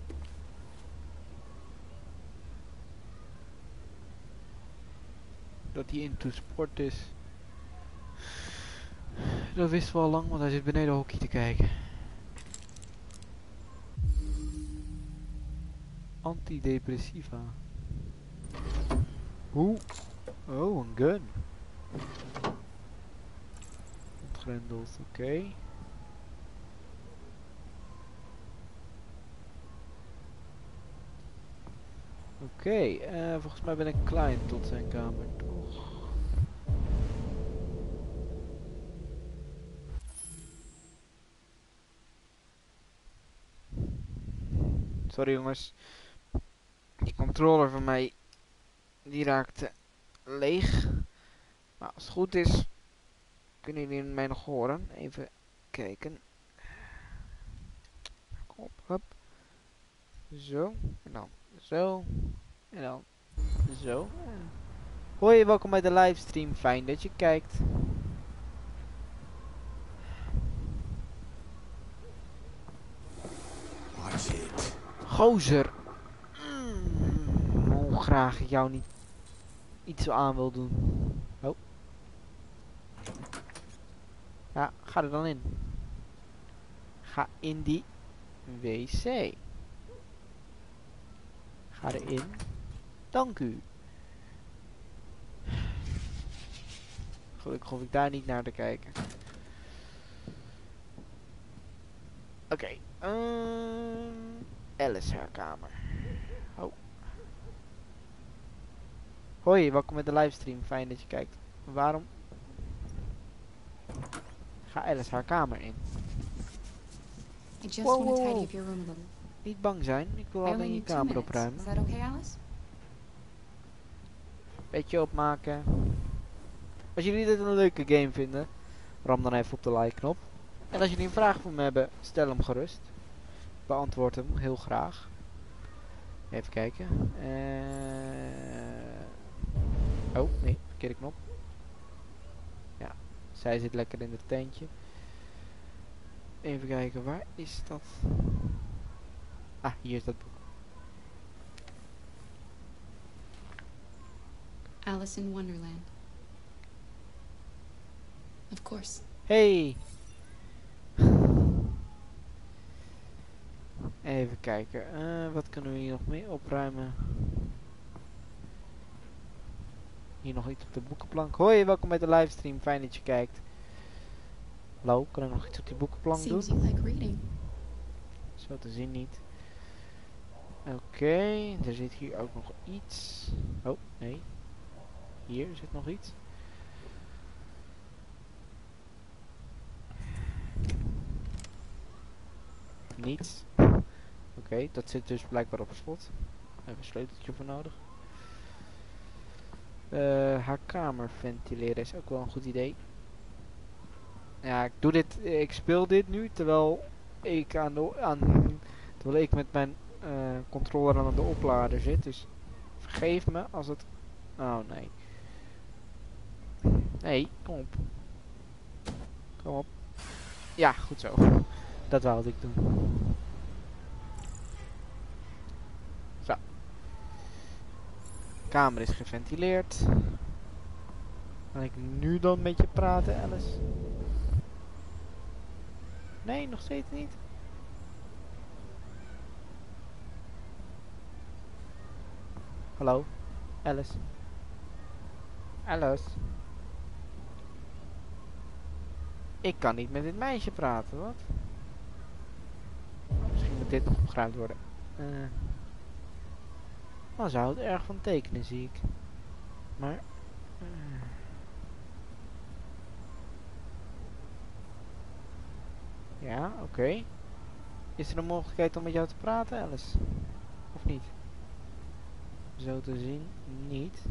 Dat hij into sport is. Dat wisten we al lang, want hij zit beneden hockey te kijken. Antidepressiva. Hoe? Oh, een gun. Ontgrendeld, oké. Okay. Oké, okay, uh, volgens mij ben ik klein tot zijn kamer, toch? Sorry jongens. Die controller van mij, die raakte leeg. Maar als het goed is, kunnen jullie mij nog horen. Even kijken. Kom op, hop. Zo, en dan zo, en dan zo. Hoi, welkom bij de livestream. Fijn dat je kijkt. Watch it. Gozer. Mm, hoe graag ik jou niet iets zo aan wil doen. Oh. Ja, ga er dan in. Ga in die wc. Ga erin. Dank u. Gelukkig hoef ik daar niet naar te kijken. Oké. Okay. Um, Alice haar kamer. Oh. Hoi, welkom bij de livestream. Fijn dat je kijkt. Waarom? Ga Alice haar kamer in. I just Wow, want to wow. tidy up your room a little. Niet bang zijn. Ik wil I alleen only je need two kamer minutes. opruimen. Is that okay, Alice? Beetje opmaken. Als jullie dit een leuke game vinden, ram dan even op de like knop. En als jullie een vraag voor me hebben, stel hem gerust. Beantwoord hem heel graag. Even kijken. Uh... Oh, nee, verkeerde knop. Ja, zij zit lekker in het tentje. Even kijken, waar is dat? Ah, hier is dat boek. Alice in Wonderland. Of course. Hey! Even kijken, uh, wat kunnen we hier nog mee opruimen? Hier nog iets op de boekenplank. Hoi, welkom bij de livestream, fijn dat je kijkt. Hallo, kan ik nog iets op die boekenplank doen? Seems you like reading. Zo te zien niet. Oké, okay, er zit hier ook nog iets. Oh, nee. Hier zit nog iets. Niets. Oké, okay, dat zit dus blijkbaar op slot. Even een sleuteltje voor nodig. Uh, haar kamer ventileren is ook wel een goed idee. Ja, ik doe dit, ik speel dit nu terwijl ik aan de, aan, terwijl ik met mijn uh, controller aan de oplader zit. Dus vergeef me als het... Oh nee. Nee, kom op. Kom op. Ja, goed zo. Dat wou ik doen. Zo. De kamer is geventileerd. Kan ik nu dan met je praten, Alice? Nee, nog steeds niet. Hallo, Alice. Alice. Ik kan niet met dit meisje praten, wat? Misschien moet dit nog opgeruimd worden. Uh, dan zou het erg van tekenen, zie ik. Maar... Uh. Ja, oké. Okay. Is er een mogelijkheid om met jou te praten, Alice? Of niet? Zo te zien, niet.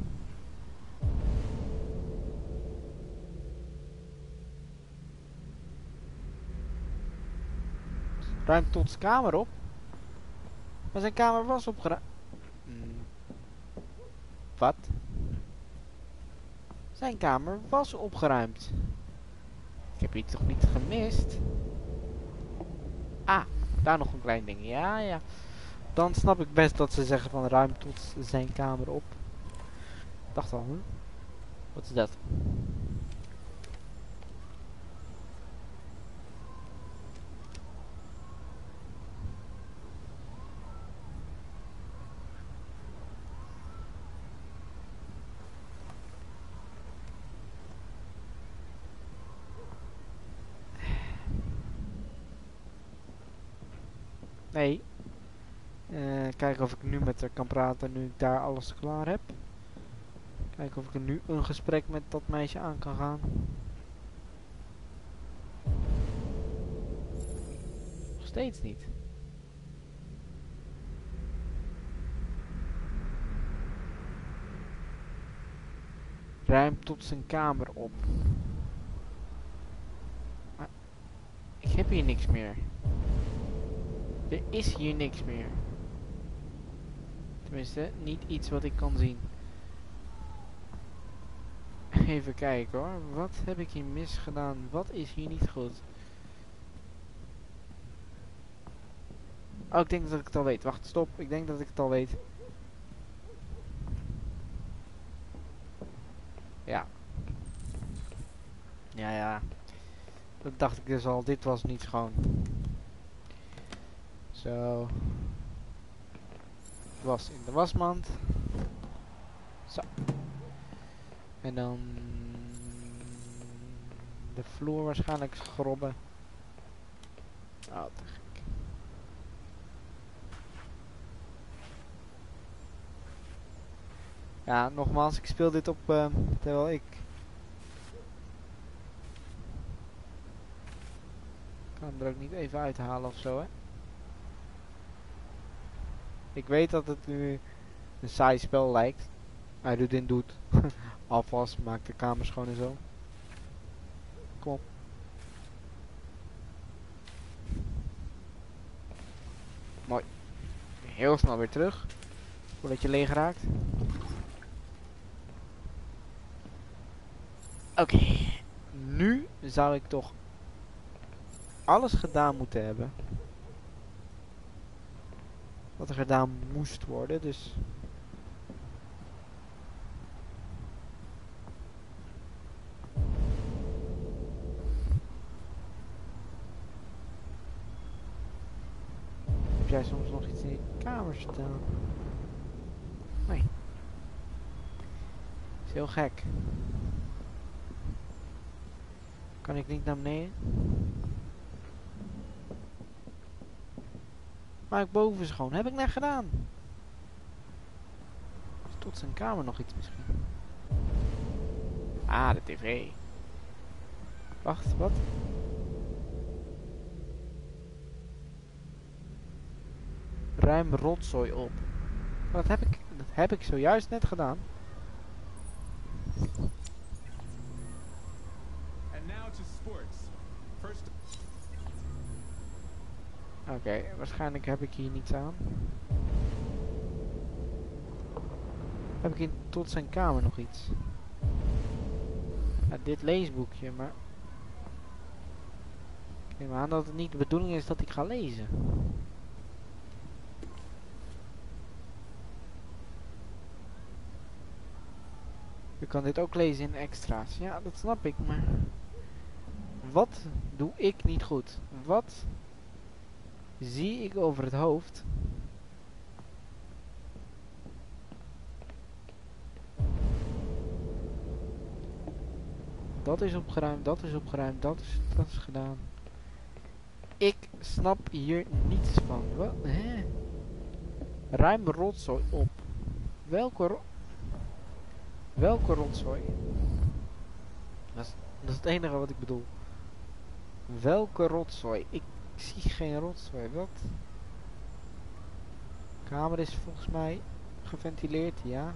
Ruimt Todd's kamer op? Maar zijn kamer was opgeruimd. Hmm. Wat? Zijn kamer was opgeruimd. Ik heb hier toch niet gemist? Ah, daar nog een klein ding. Ja, ja. Dan snap ik best dat ze zeggen van ruim tot zijn kamer op. Ik dacht al, hm? Wat is dat? Nee. Uh, kijken of ik nu met haar kan praten nu ik daar alles klaar heb. Kijken of ik er nu een gesprek met dat meisje aan kan gaan. Nog steeds niet. Ruimt tot zijn kamer op. Maar ik heb hier niks meer. Er is hier niks meer. Tenminste, niet iets wat ik kan zien. Even kijken hoor. Wat heb ik hier misgedaan? Wat is hier niet goed? Oh, ik denk dat ik het al weet. Wacht, stop. Ik denk dat ik het al weet. Ja. Ja, ja. Dat dacht ik dus al. Dit was niet schoon. Zo. Was in de wasmand. Zo. En dan de vloer waarschijnlijk schrobben. Oh, te gek. Ja, nogmaals, ik speel dit op uh, terwijl ik kan hem er ook niet even uithalen of zo, hè. Ik weet dat het nu een saai spel lijkt. Hij doet in doet. Alvast maakt de kamer schoon en zo. Kom op. Mooi. Heel snel weer terug. Voordat je leeg raakt. Oké. Okay. Nu zou ik toch alles gedaan moeten hebben wat er gedaan moest worden, dus heb jij soms nog iets in je kamer staan? Nee. Is heel gek. Kan ik niet naar beneden? Maar ik boven schoon. Heb ik net gedaan. Is tot zijn kamer nog iets misschien? Ah, de tv. Wacht, wat? Ruim rotzooi op. Wat heb ik? Dat heb ik zojuist net gedaan. And now to sports. First. Oké, okay, waarschijnlijk heb ik hier niets aan. Heb ik in tot zijn kamer nog iets? Ja, dit leesboekje, maar... Ik neem aan dat het niet de bedoeling is dat ik ga lezen. Je kan dit ook lezen in extra's. Ja, dat snap ik, maar... Wat doe ik niet goed? Wat zie ik over het hoofd? Dat is opgeruimd, dat is opgeruimd, dat is, dat is gedaan. Ik snap hier niets van. Wat? Hè? Ruim rotzooi op. Welke ro Welke rotzooi? Dat is, dat is het enige wat ik bedoel. Welke rotzooi? Ik zie geen rotzooi. Wat? De kamer is volgens mij geventileerd, ja.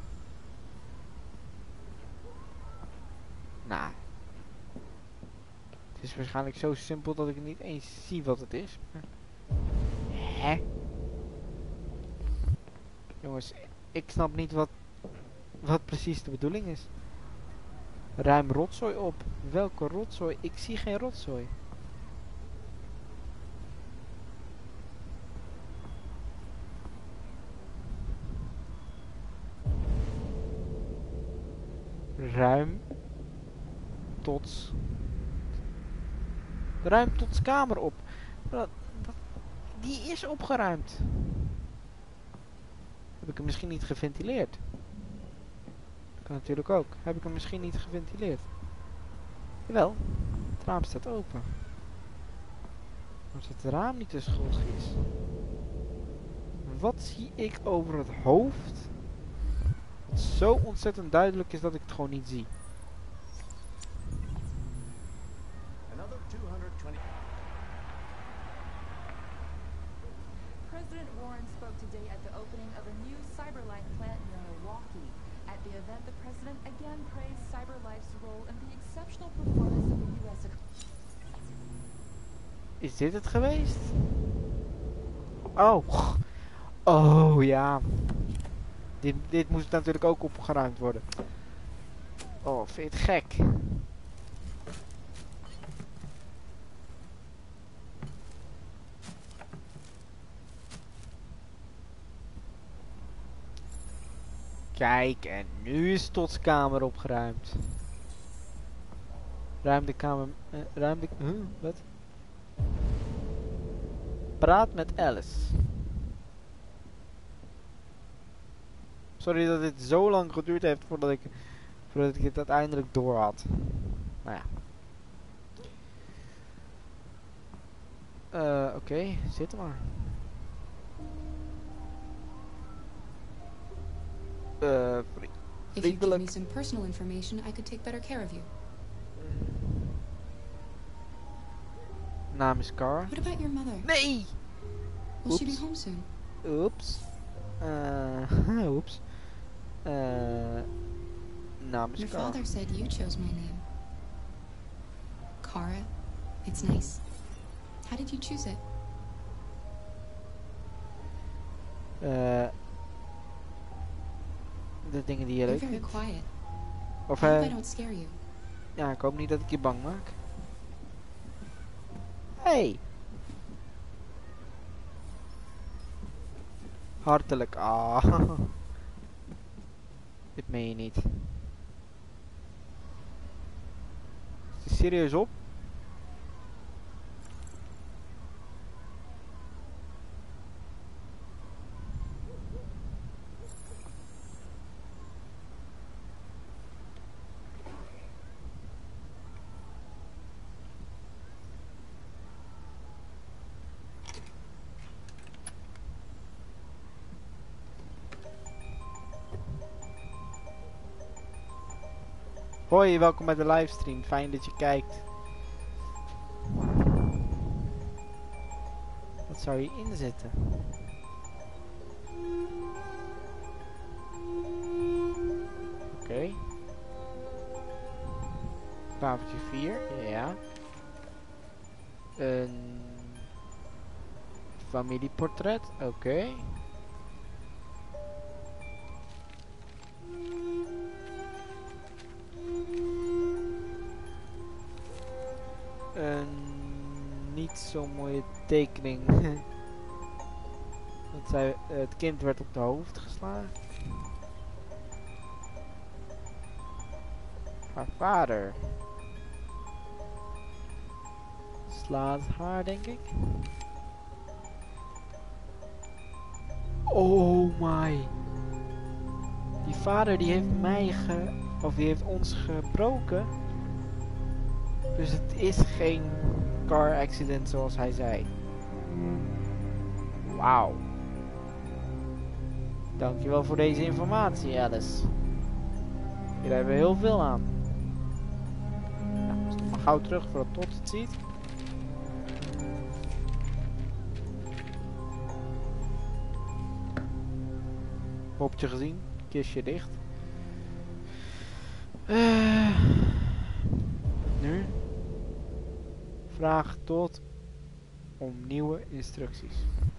Nou. Het is waarschijnlijk zo simpel dat ik niet eens zie wat het is. Maar... Hè? Jongens, ik snap niet wat, wat precies de bedoeling is. Ruim rotzooi op. Welke rotzooi? Ik zie geen rotzooi. Ruim tot... Ruim tot kamer op. Dat, dat, die is opgeruimd. Heb ik hem misschien niet geventileerd? Dat kan natuurlijk ook. Heb ik hem misschien niet geventileerd? Jawel. Het raam staat open. Als het raam niet de schuld is. Wat zie ik over het hoofd? Wat zo ontzettend duidelijk is dat ik het gewoon niet zie. President Warren spoke today at the opening of a new CyberLife plant near Milwaukee. At the event, the president again praised CyberLife's role in the exceptional performance of the U S economy. Is dit het geweest? Oh. Oh ja. Dit, dit moest natuurlijk ook opgeruimd worden. Oh, vind je het gek? Kijk, en nu is Todd's kamer opgeruimd. Ruim de kamer... Uh, ruim de... Huh, wat? Praat met Alice. Sorry dat dit zo lang geduurd heeft voordat ik, voordat ik het uiteindelijk door had. Nou ja. Uh, Oké, okay, zit er maar. Uh, vri If you give me some personal information, I could take better care of you. Naam is Car. What about your mother? Nee! Will Oops. she be home soon? Oeps. Uh, oeps. Uh, naam is Your Car. father said you chose my name. Kara. It's nice. How did you choose it? Uh, de dingen die je You're leuk very vindt. quiet. Of I hope uh, I don't scare you. ja, ik hoop niet dat ik je bang maak. Hey! Hartelijk. Ah. Dit meen je niet. Is het serieus op? Hoi, welkom bij de livestream. Fijn dat je kijkt. Wat zou je inzetten? Oké. Okay. Tafeltje vier, ja. Een familieportret, oké. Okay. Een niet zo mooie tekening. Want zij, het kind werd op de hoofd geslagen. Haar vader slaat haar, denk ik. Oh my. Die vader die heeft mij ge... Of die heeft ons gebroken. Dus het is geen car accident zoals hij zei. Wauw. Dankjewel voor deze informatie, Alice. Hier hebben we heel veel aan. Nou, dus maar gauw terug voordat Tot het ziet. Hopje gezien. Kistje dicht. Uh, nu. Vraag Tot om nieuwe instructies.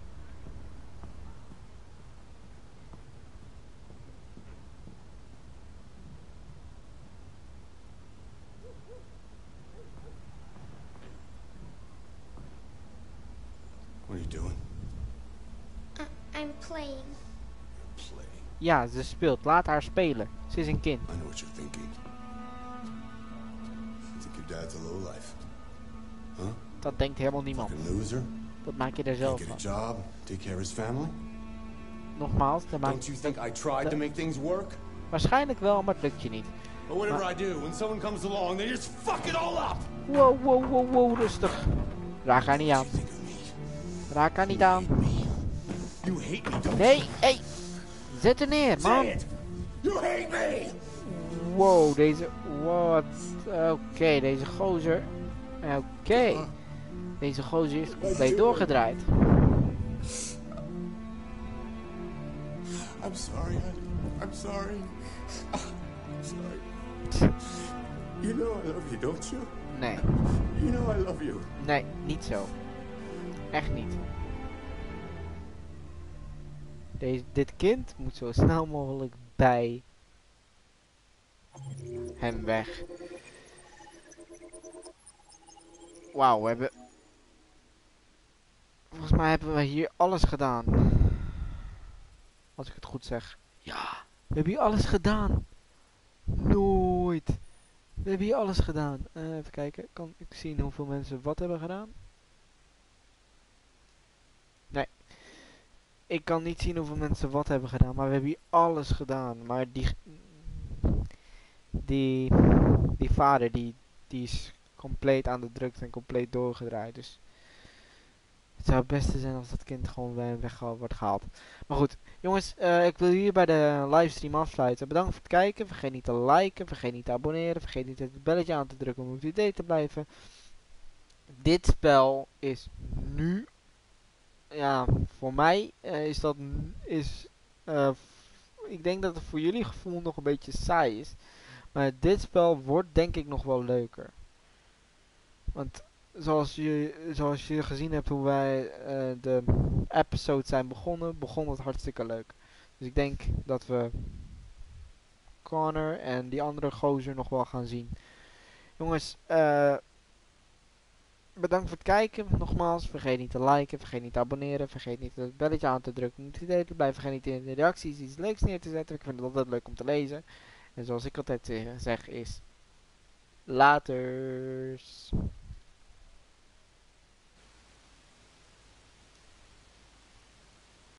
What are you doing? Uh, I'm playing. Play. Ja, ze speelt. Laat haar spelen. Ze is een kind. I know what you're thinking. You think your dad's a lowlife. Huh? Dat denkt helemaal niemand. Fucking loser. Dat maak je er zelf Can't van. get a job, take care of his family. Nogmaals, dat maakt... Don't you think I tried to make things work? Waarschijnlijk wel, maar het lukt je niet. But whatever Maar... I do, when someone comes along, they just fuck it all up. Wow, wow, wow, wow, rustig. Raak haar niet aan. Raak haar niet aan. You hate me, don't Nee, hé. Hey. Zet er neer, man. You hate me. Wow, deze... Wat? Oké, okay, deze gozer... Oké. Okay. Deze gozer is compleet doorgedraaid. I'm sorry, honey. I'm sorry. I'm sorry. You know I love you, don't you? Nee. You know I love you. Nee, niet zo. Echt niet. Deze, dit kind moet zo snel mogelijk bij hem weg. Wauw, we hebben... Volgens mij hebben we hier alles gedaan. Als ik het goed zeg. Ja, we hebben hier alles gedaan. Nooit. We hebben hier alles gedaan. Uh, even kijken, kan ik zien hoeveel mensen wat hebben gedaan? Nee. Ik kan niet zien hoeveel mensen wat hebben gedaan, maar we hebben hier alles gedaan. Maar die... Die... Die vader, die... Die is compleet aan de druk en compleet doorgedraaid. Dus... Het zou het beste zijn als dat kind gewoon weg wordt gehaald. Maar goed, jongens, uh, ik wil hier bij de livestream afsluiten. Bedankt voor het kijken. Vergeet niet te liken, vergeet niet te abonneren, vergeet niet het belletje aan te drukken om op up-to-date te blijven. Dit spel is nu, ja, voor mij uh, is dat, is, uh, ik denk dat het voor jullie gevoel nog een beetje saai is. Maar dit spel wordt denk ik nog wel leuker. Want... Zoals je, zoals je gezien hebt hoe wij uh, de episode zijn begonnen, begon het hartstikke leuk. Dus ik denk dat we Connor en die andere gozer nog wel gaan zien. Jongens, uh, bedankt voor het kijken. Nogmaals, vergeet niet te liken, vergeet niet te abonneren, vergeet niet het belletje aan te drukken om te delen te blijven. Vergeet niet in de reacties iets leuks neer te zetten. Ik vind het altijd leuk om te lezen. En zoals ik altijd uh, zeg is, laters.